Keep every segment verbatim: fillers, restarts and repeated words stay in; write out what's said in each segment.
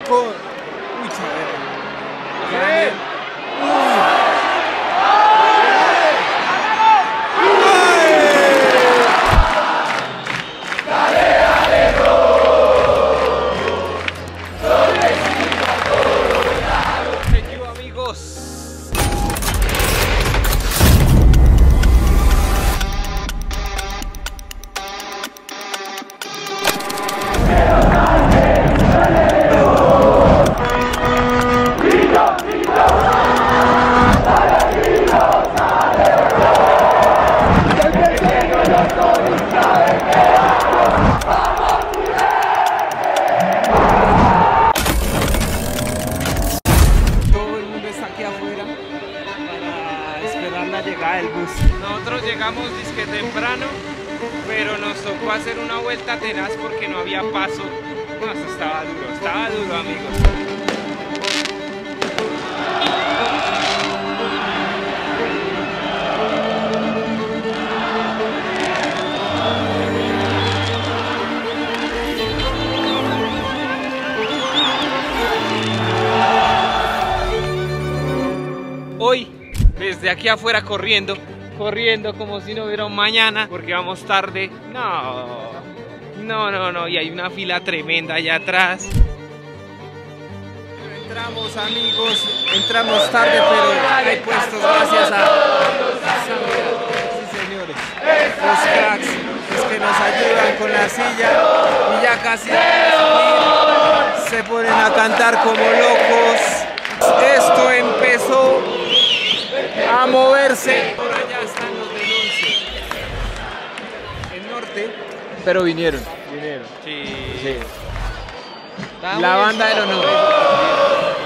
con... Uy, chaval. Nosotros llegamos disque temprano, pero nos tocó hacer una vuelta tenaz porque no había paso. No, eso estaba duro, estaba duro, amigos. Hoy, desde aquí afuera corriendo, corriendo como si no hubiera un mañana, porque vamos tarde. No, no, no, no, y hay una fila tremenda allá atrás. Entramos, amigos, entramos tarde, pero hay puestos gracias a... Sí, señores, los cracks, los que nos ayudan con la silla, y ya casi se ponen a cantar como locos. Esto empezó a moverse. Por allá están los del once. El norte. Pero vinieron, vinieron. Sí. Sí. La banda del honor.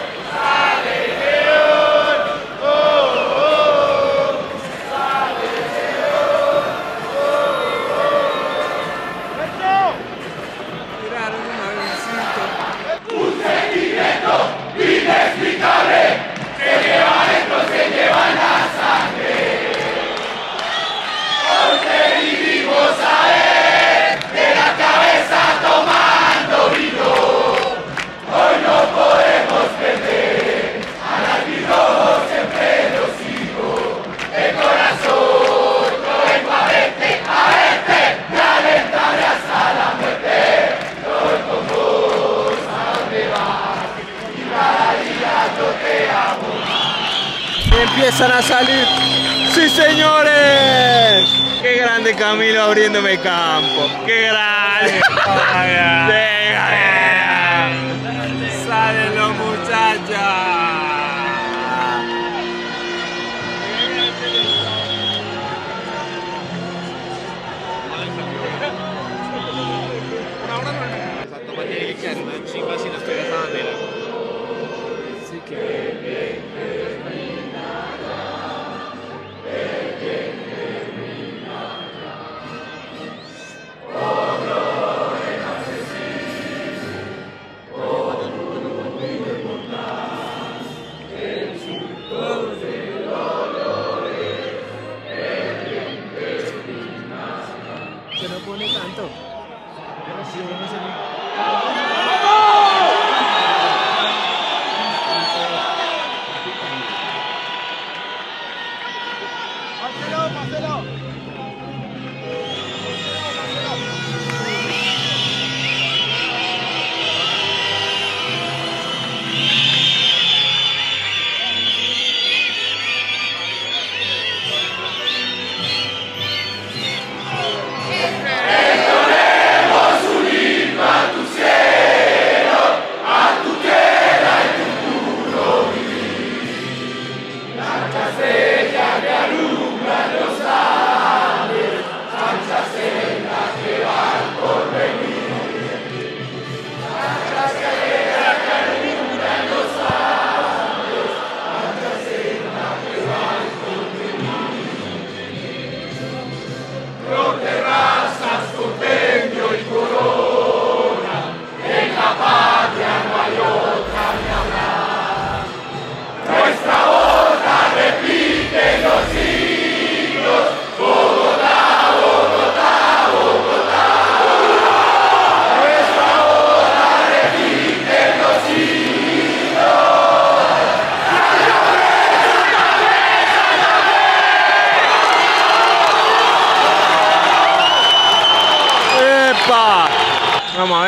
Empiezan a salir. ¡Sí, señores! ¡Qué grande Camilo abriéndome campo! ¡Qué grande! ¡Salen los muchachos! Esa toma tiene que quedar una chimba si no estoy de esa manera. Sí que...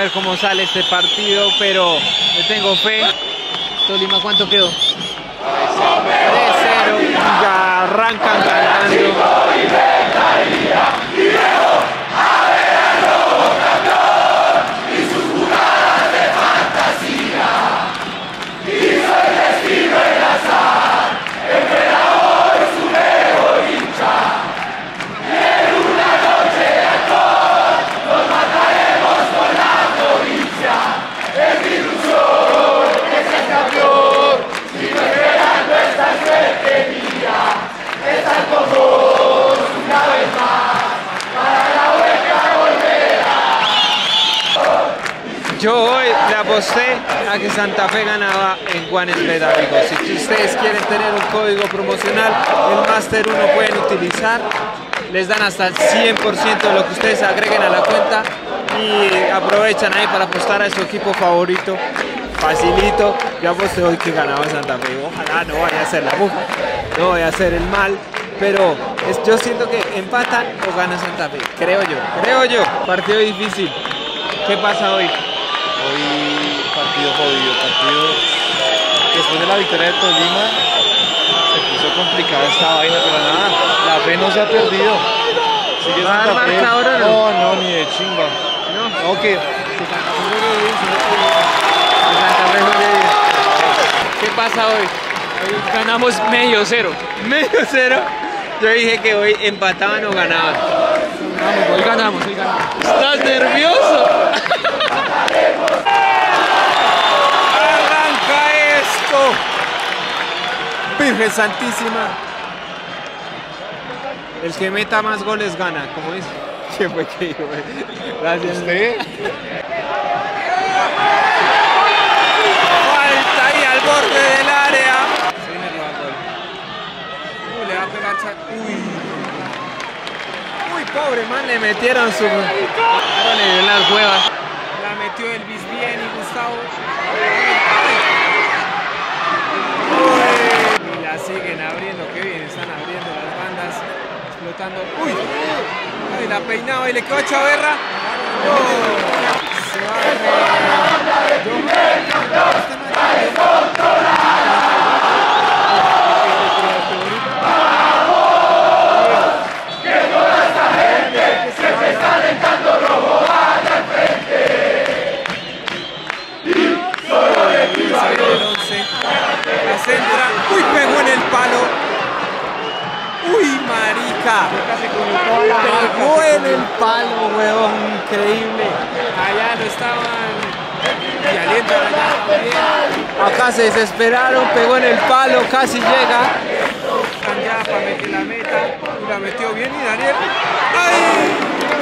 ver cómo sale este partido, pero le tengo fe. Tolima, ¿cuánto quedó? tres cero, ya arrancan ganando. Yo hoy le aposté a que Santa Fe ganaba en Juanes Bet, amigos. Si ustedes quieren tener un código promocional, el Master uno pueden utilizar. Les dan hasta el cien por ciento de lo que ustedes agreguen a la cuenta y aprovechan ahí para apostar a su equipo favorito. Facilito. Yo aposté hoy que ganaba Santa Fe. Ojalá no vaya a ser la mufa, no vaya a ser el mal. Pero es, yo siento que empatan o gana Santa Fe. Creo yo, creo yo. Partido difícil. ¿Qué pasa hoy? Hoy partido jodido, partido después de la victoria de Tolima se puso complicada esta vaina, pero nada, la fe no se ha perdido. Sigue ¿Va a Santa dar Fe. marcador o no? No, no, ni de chimba. No, Ok, que Santa Fe juegue bien, sino que Santa Fe juegue bien. ¿Qué pasa hoy? Hoy ganamos medio cero. Medio cero. Yo dije que hoy empataban o ganaban. Vamos, hoy ganamos, hoy ganamos. ¿Estás nervioso? ¡Arranca esto! Virgen Santísima. El que meta más goles gana, como dice. ¿Qué fue que dijo? Gracias. usted. Falta ahí al borde del área. Se viene el gol. Uy, le va a pegar. Uy. Uy, pobre man, le metieron su. Ahora le dio las huevas. La metió Elvis bien y Gustavo. Uy. Y la siguen abriendo, qué bien están abriendo las bandas. Explotando. Uy. Ay, la peinaba y le quedó a Chaverra. Oh. Se va la centra. Uy, pegó en el palo. Uy, marica. Pegó en el palo, huevón. Increíble. Allá lo estaban. Y alientan allá. Acá se desesperaron. Pegó en el palo. Casi llega. Ya para meter la meta. Y la metió bien. Y Daniel. ¡Ay!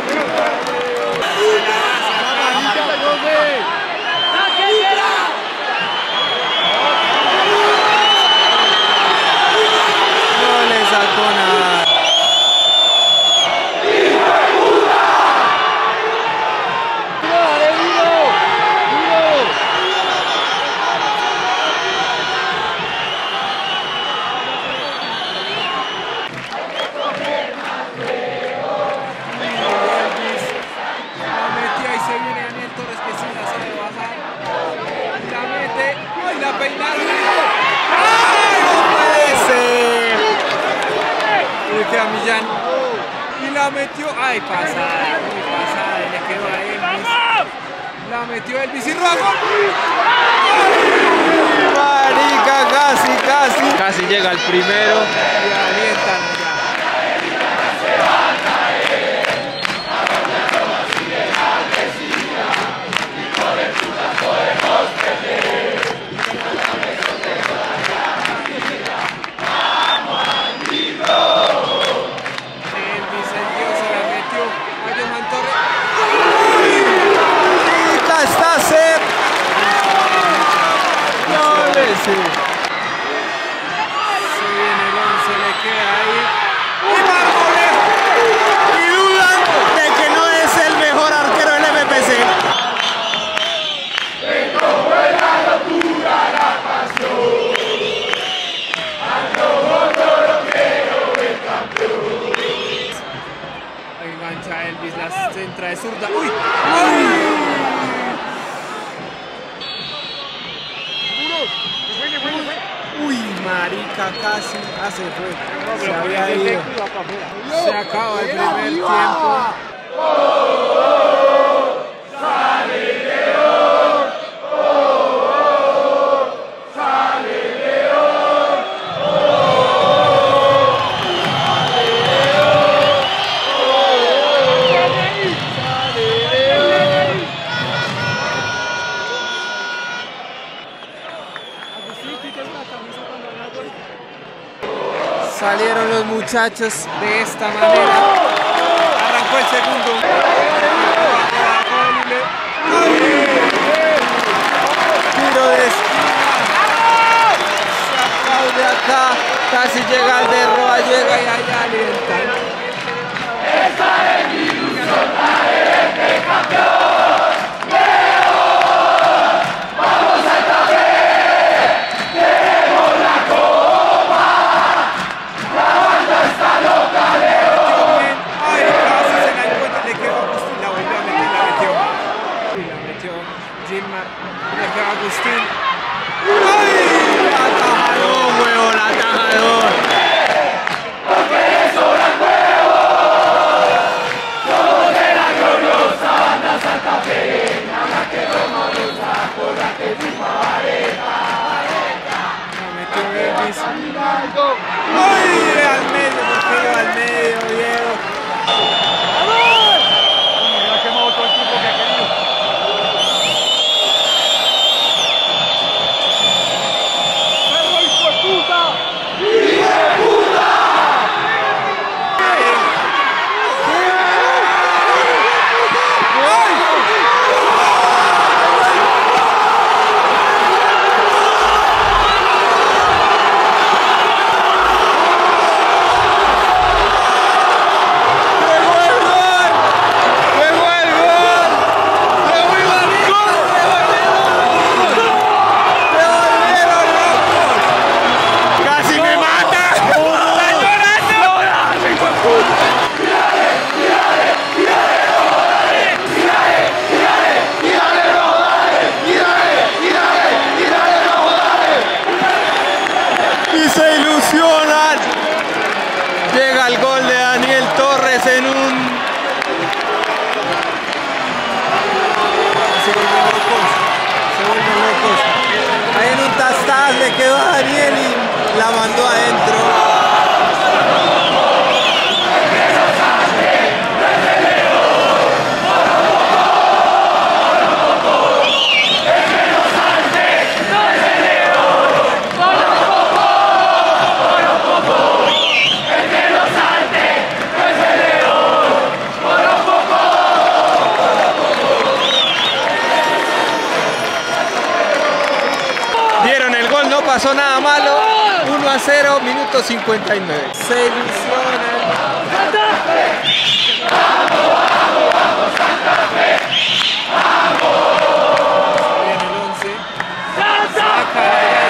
No le sacó nada. A Millán y la metió, ay, pasada, muy pasada, y le quedó a Elvis, la metió Elvis y Ruago. Marica, casi, casi, casi llega el primero y alientan ya. Sí. Se viene el once, le queda ahí. ¡Y Marmolejo! Y dudan de que no es el mejor arquero del M P C. Tengo buena locura la pasión. Ando gordo, lo quiero ver campeón. Engancha Elvis, la centra de zurda. ¡Uy! ¡Uy! marica, casi. Ah, se fue. Se había ido. Se acaba el primer tiempo. Salieron los muchachos de esta manera. Arrancó el segundo. Tiro de esquina. Se aplaude acá. Casi llega el de Roa, llega y allá alientan. Esa es mi ilusión, la de campeón. León, vamos a esta vez. Queremos la copa. La banda está loca, León. Ay, casi se la encuentra, le quedó a Agustín. La volvió a meter, la metió. Y la metió Gilmar. Le quedó a Agustín. ¡Ay! Atajador, huevón, atajador. Porque le sobran huevos. Somos de la gloriosa banda Santa Fe. Nada que romanosa por la que firma vareta. La metió Elvis. ¡Ay! Al medio, porque iba al medio, Diego. Me ha quemado todo el tiempo que ha querido. Llega el gol de Daniel Torres en un... Se vuelven locos, se vuelven locos. Ahí en un tastaz le quedó a Daniel y la mandó adentro. No pasó nada malo, uno a cero, minuto cincuenta y nueve. Se ilusionan. ¡Santa Fe! ¡Vamos, vamos, vamos, Santa Fe! ¡Vamos! Viene el once. ¡Santa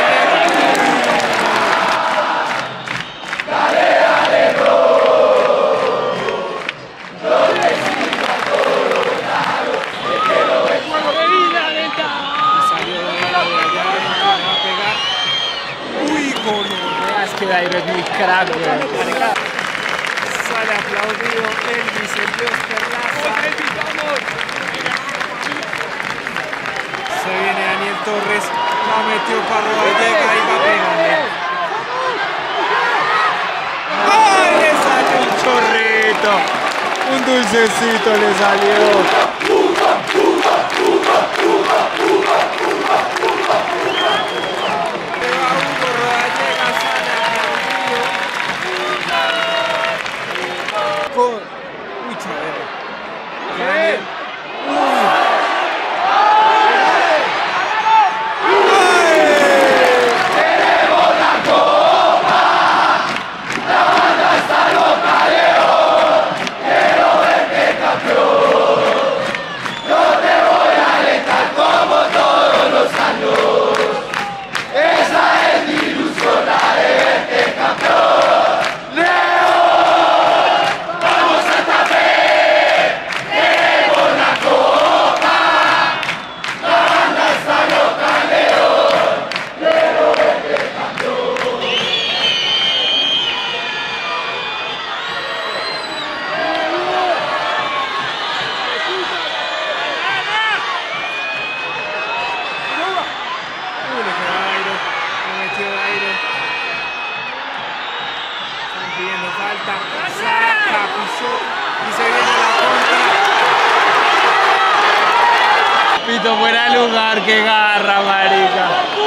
Dale, dale, no. No le sirva todo, claro. Me quedo de juego de vida, lenta. Salió de allá, de allá, va a pegar. Uy, gonorrea, es que Dairo es muy crack, güey. Sale aplaudido Elvis, el Dios Perlaza. Se viene Daniel Torres, la metió para Rodallega y va a pegarle. ¡Ay, le salió un chorrito! Un dulcecito le salió. Con... Uy, chavero. Daniel. Uy. ¡Queremos la copa! La banda está loca, León. Quiero verte campeón. derecho y se viene la contra. Pito fuera de lugar, que garra, marica.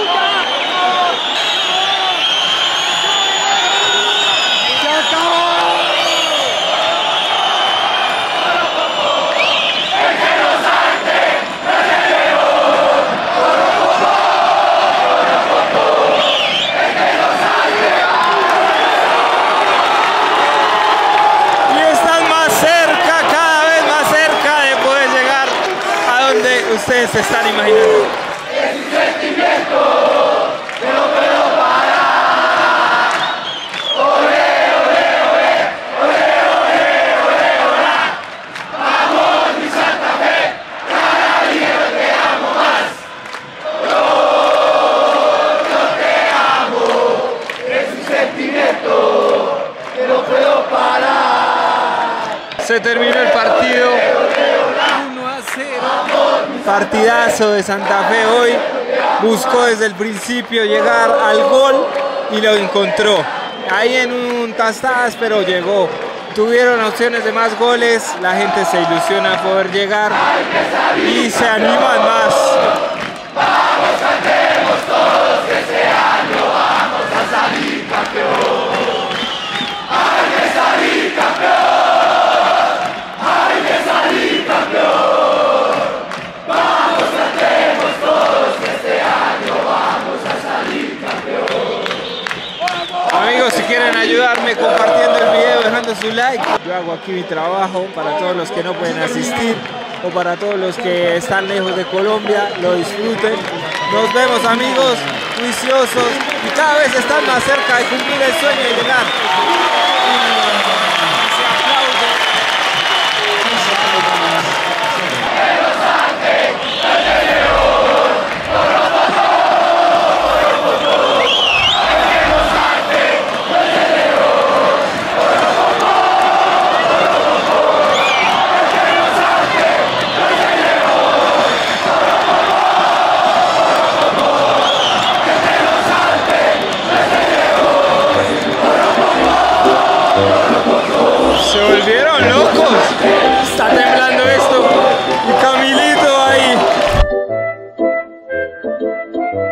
Ustedes se están imaginando. Es un sentimiento que no puedo parar. Olé, olé, olé, olé, olé, olé, olé. Vamos, mi Santa Fe, cada día yo te amo más. Yo, yo te amo. Es un sentimiento que no puedo parar. Se terminó el partido. uno a cero. Partidazo de Santa Fe hoy. Buscó desde el principio llegar al gol y lo encontró. Ahí en un tastadas, pero llegó. Tuvieron opciones de más goles. La gente se ilusiona poder llegar y se animan más. Vamos, cantemos todos que este año vamos a salir campeón. Hay que salir campeón. Hay que salir campeón. Vamos, cantemos todos que este año vamos a salir campeón. Amigos, si quieren ayudarme compartiendo el video, dejando su like. Yo hago aquí mi trabajo para todos los que no pueden asistir o para todos los que están lejos de Colombia, lo disfruten. Nos vemos, amigos, juiciosos y cada vez están más cerca de cumplir el sueño de llegar. Se aplaude. Se volvieron locos. Está temblando esto. Y Camilito ahí.